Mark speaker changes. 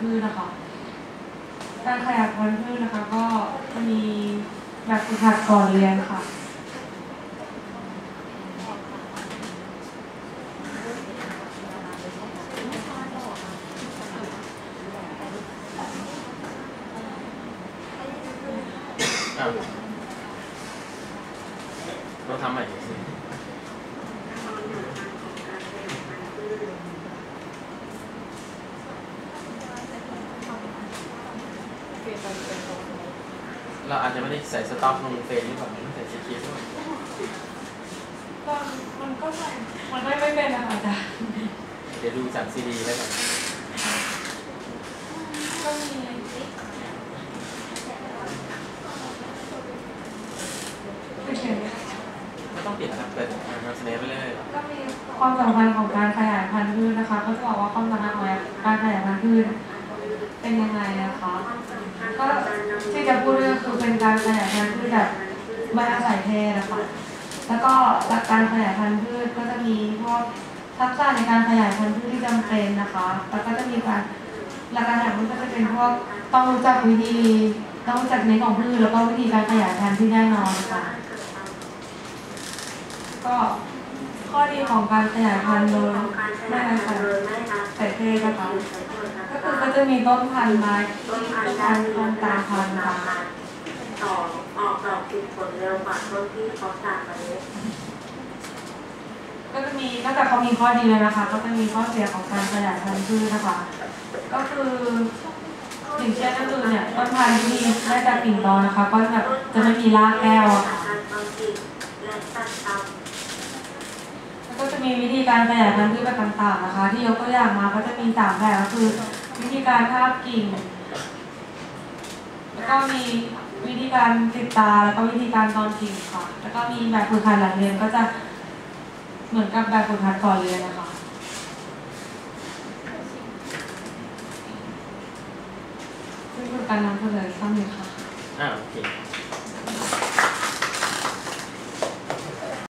Speaker 1: ธุ์นะคะการขยายพันธุ์พืชนะคะก็จะมีแบบฝึกหัดก่อนเรียนค่ะ
Speaker 2: เราทำใหม่สิเราอาจจะไม่ได้ใส่สต็อกลงเฟซหรือเปล่าใส่สคริปต์ด้วย
Speaker 1: มันก็ใส่มันไม่เป็นนะคะอาจารย์
Speaker 2: เดี๋ยวดูจากซีดีแล้วกัน
Speaker 1: ก็มี
Speaker 2: ไม่ต้องเปลี่ยนนะครับเปิดนำเสนอไปเลย
Speaker 1: ก็มีความสำคัญของการขยายพันธุ์พืชนะคะก็จะบอกว่าความสำคัญของการขยายพันธุ์พืชเป็นยังไงนะคะก็ที่จะพูดก็คือเป็นการขยายพันธุ์พืชแบบไม่อาศัยเพศนะคะแล้วก็หลักการขยายพันธุ์พืชก็จะมีพวกทักษะในการขยายพันธุ์พืชที่จำเป็นนะคะแล้วก็จะมีการหลักการขยายพันธุ์ก็จะเป็นพวกต้องรู้จักวิธีต้องรู้จักเน้นของพืชแล้วก็วิธีการขยายพันธุ์ที่แน่นอนค่ะก็ข้อดีของการขยายพันธุ์โดยไม่อาศัยเพศนะคะก็จะมีต้นพันธุ์ไม้ที่เป็นการโครงการพันธุ์ค่ะ
Speaker 3: ต่อออกดอกติดผลเร็วกว่าต้นที่เขาจากเมล็ด
Speaker 1: ก็จะมีนอกจากเขามีข้อดีเลยนะคะก็จะมีข้อเสียของการขยายพันธุ์พืชนะคะก็คืออย่างเช่นก็คือเนี่ยต้นพันธุ์ที่ได้จากกิ่งตอนะคะก็แบบจะไม่มีรากแก้วค่ะแล้วก็จะมีวิธีการขยายพันธุ์พืชแบบต่างๆนะคะที่ยกตัวอย่างมาก็จะมี3แบบก็คือวิธีการทาบกิ่งแล้วก็มีวิธีการติดตาแล้วก็วิธีการตอนกิ่งค่ะแล้วก็มีแบบฝึกหัดหลังเรียนก็จะเหมือนกับแบบฝึกหัดก่อนเรียนนะคะซึ่งคือการนำเสนอซ้ำเลยค่ะ
Speaker 2: โอเค